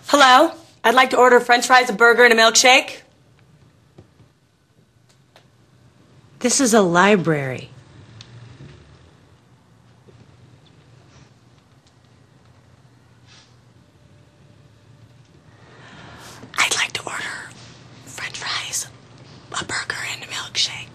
Hello? I'd like to order french fries, a burger, and a milkshake. This is a library. I'd like to order french fries, a burger, and a milkshake.